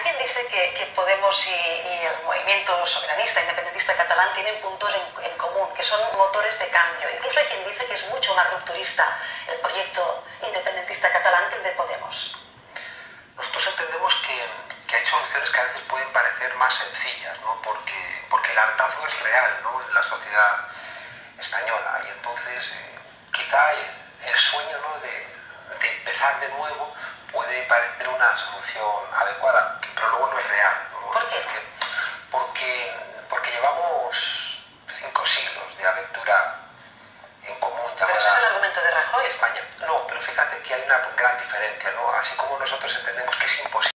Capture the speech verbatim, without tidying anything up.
quien dice que, que Podemos y, y el movimiento soberanista, independentista catalán tienen puntos en, en común, que son motores de cambio. Incluso hay quien dice que es mucho más rupturista el proyecto independentista catalán que el de Podemos. Nosotros entendemos que, que hay soluciones que a veces pueden parecer más sencillas, ¿no? porque, porque el hartazgo es real, ¿no?, en la sociedad española, y entonces eh, quizá el, el sueño, ¿no?, de, de empezar de nuevo puede parecer una solución adecuada, pero luego no es real, ¿no? ¿Por qué? Porque, porque, porque llevamos cinco siglos de aventura en común. Pero ese es el argumento de Rajoy. España. No, pero fíjate que hay una gran diferencia, ¿no? Así como nosotros entendemos que es imposible